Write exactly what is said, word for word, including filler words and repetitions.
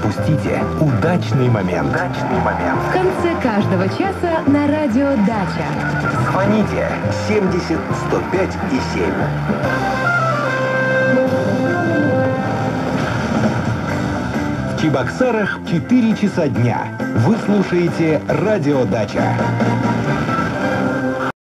пропустите удачный момент. Удачный момент. В конце каждого часа на радио «Дача». Звоните семьдесят сто пять и семь. В Чебоксарах четыре часа дня. Вы слушаете радио «Дача».